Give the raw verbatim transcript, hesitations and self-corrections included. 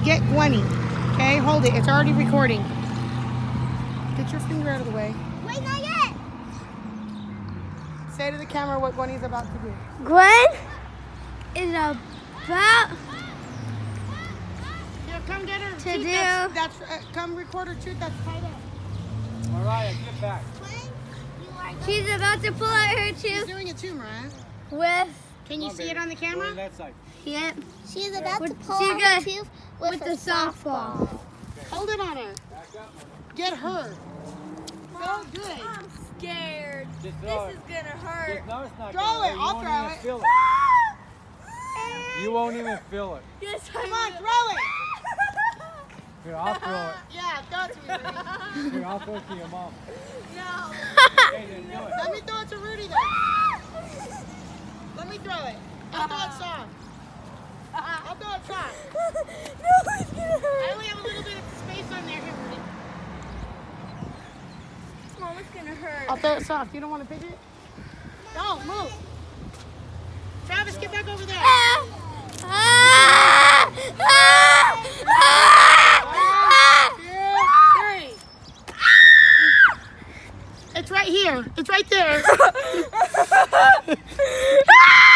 get Gwenny. Okay, hold it. It's already recording. Get your finger out of the way. Wait, not yet. Say to the camera what Gwenny's about to do. Gwen is about Here, come get her. to tooth do. That's, that's uh, come record her tooth that's tied up. Mariah, get back. She's about to pull out her She's tooth doing it too, Mariah. with. Can you Come on, see baby. it on the Go camera? on that side. Yep. She's about With- to pull she's out gonna- her tooth with, with a the softball. Hold it on her. Back up. Get her. So good. I'm scared. Just This throw it. is gonna hurt. Just, no, it's not Throw gonna it. hurt. You I'll won't throw even it. feel it. You won't even feel it. Yes, Come I on, will. throw it. Here, I'll throw it. Yeah, throw it to me, Rudy. Here, I'll throw it to your mom. No. Okay, then do it. Let me throw it to Rudy then. Let me throw it. I'll throw it soft. I'll throw it soft. No, it's gonna I hurt. only have a little bit of space on there. Here, Rudy. Mom, it's gonna hurt. I'll throw it soft. You don't want to pitch it? Don't move. Travis, get back over there. Ah! Ah! One, two, three. It's right here. It's right there. Ah!